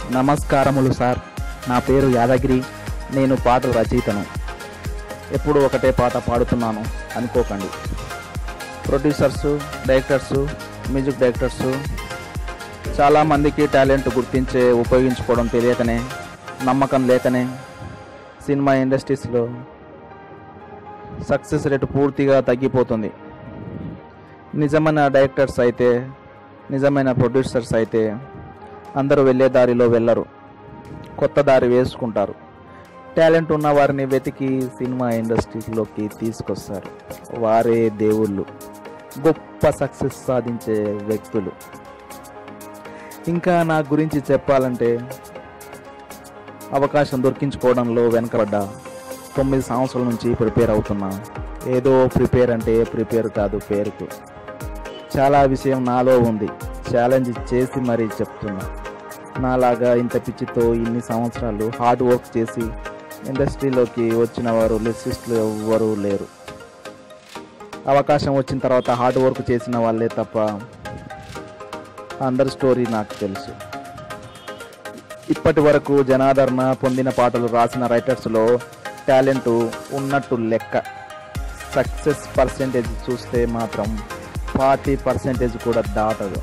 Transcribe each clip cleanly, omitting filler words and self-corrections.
నమస్కారములు సార్. నా పేరు యాదగిరి. నేను పాటల రచయితను. ఎప్పుడు ఒకటే పాట పాడుతున్నాను అనుకోకండి. ప్రొడ్యూసర్సు, డైరెక్టర్సు, మ్యూజిక్ డైరెక్టర్సు చాలామందికి టాలెంట్ గుర్తించే ఉపయోగించుకోవడం తెలియకనే, నమ్మకం లేకనే సినిమా ఇండస్ట్రీస్లో సక్సెస్ రేటు పూర్తిగా తగ్గిపోతుంది. నిజమైన డైరెక్టర్స్ అయితే, నిజమైన ప్రొడ్యూసర్స్ అయితే అందరూ వెళ్ళే దారిలో వెళ్ళరు, కొత్త దారి వేసుకుంటారు. టాలెంట్ ఉన్న వారిని వెతికి సినిమా ఇండస్ట్రీలోకి తీసుకొస్తారు. వారే దేవుళ్ళు, గొప్ప సక్సెస్ సాధించే వ్యక్తులు. ఇంకా నా గురించి చెప్పాలంటే, అవకాశం దొరికించుకోవడంలో వెనకబడ్డా 9 సంవత్సరాల నుంచి ప్రిపేర్ అవుతున్నా. ఏదో ప్రిపేర్ అంటే ప్రిపేర్ కాదు, పేరుకు. చాలా విషయం నాలో ఉంది. ఛాలెంజ్ చేసి మరీ చెప్తున్నా. నాలాగా ఇంత పిచ్చితో ఇన్ని సంవత్సరాలు హార్డ్ వర్క్ చేసి ఇండస్ట్రీలోకి వచ్చిన వారు లిస్టిస్టులు ఎవ్వరూ లేరు. అవకాశం వచ్చిన తర్వాత హార్డ్ వర్క్ చేసిన వాళ్ళే తప్ప అందరి స్టోరీ నాకు తెలుసు. ఇప్పటి వరకు జనాదరణ పొందిన పాటలు రాసిన రైటర్స్లో టాలెంట్ ఉన్నట్టు లెక్క. సక్సెస్ పర్సెంటేజ్ చూస్తే మాత్రం 40% కూడా దాటదు.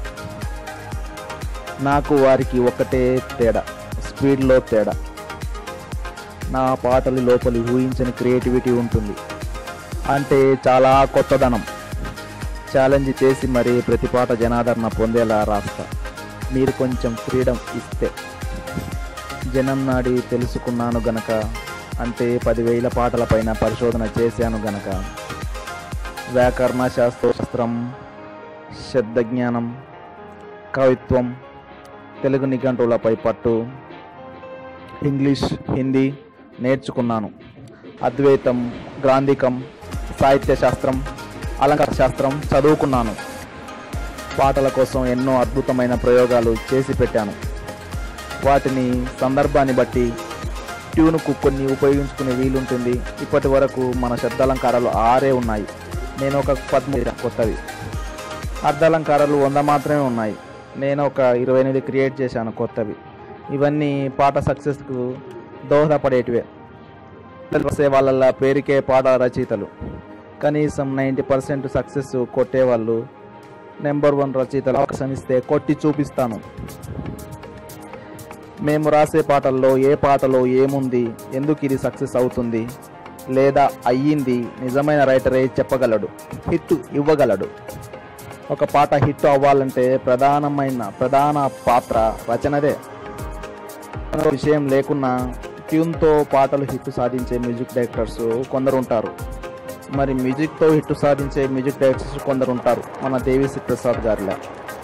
నాకు వారికి ఒకటే తేడా, స్పీడ్లో తేడా. నా పాటలు లోపలి ఊహించని క్రియేటివిటీ ఉంటుంది. అంటే చాలా కొత్తదనం. ఛాలెంజ్ చేసి మరీ ప్రతి పాట జనాదరణ పొందేలా రాస్తా. మీరు కొంచెం ఫ్రీడమ్ ఇస్తే. జనం నాడి తెలుసుకున్నాను గనక, అంటే 10,000 పాటలపైన పరిశోధన చేశాను గనక, వ్యాకరణ శాస్త్రం, శబ్దజ్ఞానం, కవిత్వం, తెలుగు నిఘంటువులపై పట్టు, ఇంగ్లీష్, హిందీ నేర్చుకున్నాను. అద్వైతం, గ్రాంధికం, సాహిత్య శాస్త్రం, అలంకార శాస్త్రం చదువుకున్నాను. పాటల కోసం ఎన్నో అద్భుతమైన ప్రయోగాలు చేసి పెట్టాను. వాటిని సందర్భాన్ని బట్టి ట్యూన్కు కొన్ని ఉపయోగించుకునే వీలుంటుంది. ఇప్పటి వరకు మన శబ్దాలంకారాలు 6 ఉన్నాయి. నేను ఒక 13 కొత్తవి. అర్ధాలంకారాలు 100 మాత్రమే ఉన్నాయి. నేను ఒక 28 క్రియేట్ చేశాను కొత్తవి. ఇవన్నీ పాట సక్సెస్కు దోహదపడేటివే. తెలిసే వాళ్ళ పేరుకే పాట రచయితలు. కనీసం 90% సక్సెస్ కొట్టేవాళ్ళు. నెంబర్ 1 రచయితలు అవకాశం ఇస్తే కొట్టి చూపిస్తాను. మేము రాసే పాటల్లో ఏ పాటలో ఏముంది, ఎందుకు ఇది సక్సెస్ అవుతుంది లేదా అయ్యింది నిజమైన రైటరే చెప్పగలడు, హిట్ ఇవ్వగలడు. ఒక పాట హిట్ అవ్వాలంటే ప్రధాన పాత్ర రచనదే. విషయం లేకున్నా ట్యూన్తో పాటలు హిట్ సాధించే మ్యూజిక్ డైరెక్టర్స్ కొందరు ఉంటారు. మరి మ్యూజిక్తో హిట్ సాధించే మ్యూజిక్ డైరెక్టర్స్ కొందరు ఉంటారు. మన దేవిశ్రీ ప్రసాద్ గారిలా.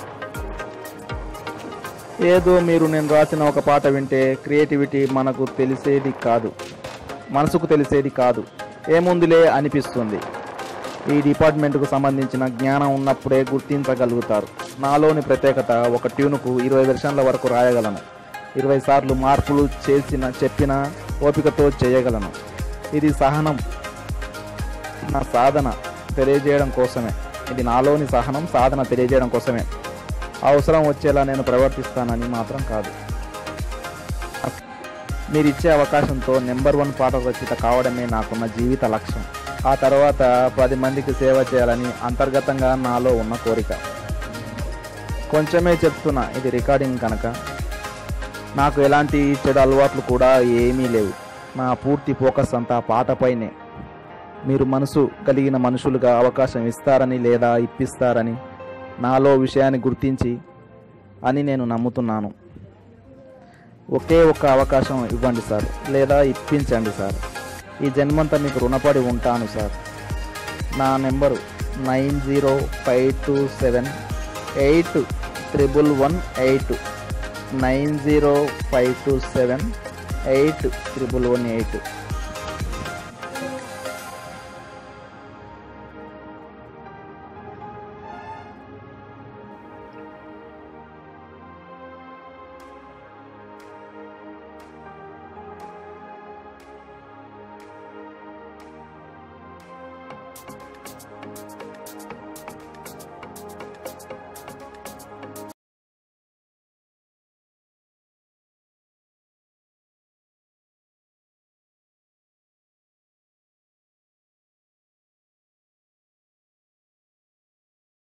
ఏదో మీరు నేను రాసిన ఒక పాట వింటే క్రియేటివిటీ మనకు మనసుకు తెలిసేది కాదు. ఏముందిలే అనిపిస్తుంది. ఈ డిపార్ట్మెంట్కు సంబంధించిన జ్ఞానం ఉన్నప్పుడే గుర్తించగలుగుతారు. నాలోని ప్రత్యేకత, ఒక ట్యూన్కు 20 వెర్షన్ల వరకు రాయగలను. 20 సార్లు మార్పులు చెప్పిన ఓపికతో చేయగలను. ఇది సహనం, నా సాధన తెలియజేయడం కోసమే. ఇది నాలోని సహనం, సాధన తెలియజేయడం కోసమే. అవసరం వచ్చేలా నేను ప్రవర్తిస్తానని మాత్రం కాదు. మీరిచ్చే అవకాశంతో నెంబర్ 1 పాట రచయిత కావడమే నాకున్న జీవిత లక్ష్యం. ఆ తర్వాత 10 మందికి సేవ చేయాలని అంతర్గతంగా నాలో ఉన్న కోరిక. కొంచెమే చెప్తున్నా, ఇది రికార్డింగ్ కనుక. నాకు ఎలాంటి చెడు అలవాట్లు కూడా ఏమీ లేవు. నా పూర్తి ఫోకస్ అంతా పాటపైనే. మీరు మనసు కలిగిన మనుషులుగా అవకాశం ఇస్తారని లేదా ఇప్పిస్తారని నాలో విషయాన్ని గుర్తించి అని నేను నమ్ముతున్నాను. ఒకే ఒక్క అవకాశం ఇవ్వండి సార్, లేదా ఇప్పించండి సార్. ఈ జన్మంతా మీకు రుణపడి ఉంటాను సార్. నా నెంబరు 9052781118 9052781118.